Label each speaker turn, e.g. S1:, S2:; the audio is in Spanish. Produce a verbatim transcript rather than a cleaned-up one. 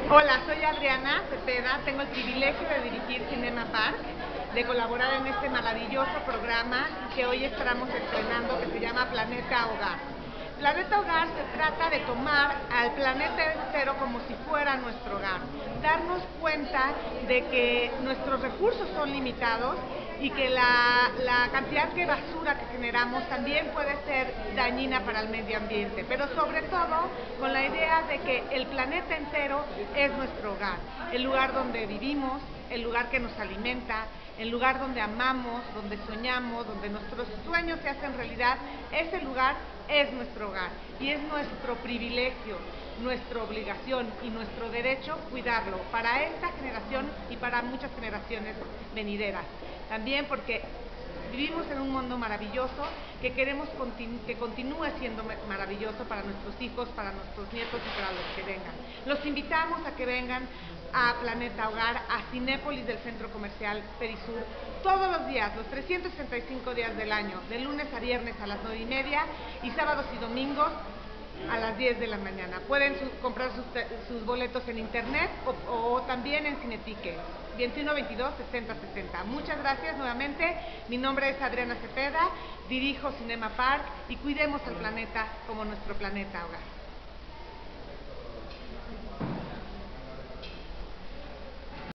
S1: Hola, soy Adriana Cepeda, tengo el privilegio de dirigir Cinema Park, de colaborar en este maravilloso programa que hoy estamos estrenando, que se llama Planeta Hogar. Planeta Hogar se trata de tomar al planeta entero como si fuera nuestro hogar, darnos cuenta de que nuestros recursos son limitados y que la, la cantidad de basura que generamos también puede ser dañina para el medio ambiente, pero sobre todo con la idea de que el planeta entero es nuestro hogar, el lugar donde vivimos, el lugar que nos alimenta, el lugar donde amamos, donde soñamos, donde nuestros sueños se hacen realidad. Ese lugar es nuestro hogar y es nuestro privilegio, nuestra obligación y nuestro derecho cuidarlo para esta generación y para muchas generaciones venideras. También porque vivimos en un mundo maravilloso que queremos continu que continúe siendo maravilloso para nuestros hijos, para nuestros nietos y para los que vengan. Los invitamos a que vengan a Planeta Hogar, a Cinépolis del Centro Comercial Perisur, todos los días, los trescientos sesenta y cinco días del año, de lunes a viernes a las nueve y media y sábados y domingos a las diez de la mañana. Pueden su, comprar sus, sus boletos en internet o, o también en Cinetique, veintiuno veintidós sesenta sesenta. Muchas gracias nuevamente. Mi nombre es Adriana Cepeda, dirijo Cinema Park y cuidemos el planeta como nuestro planeta hogar.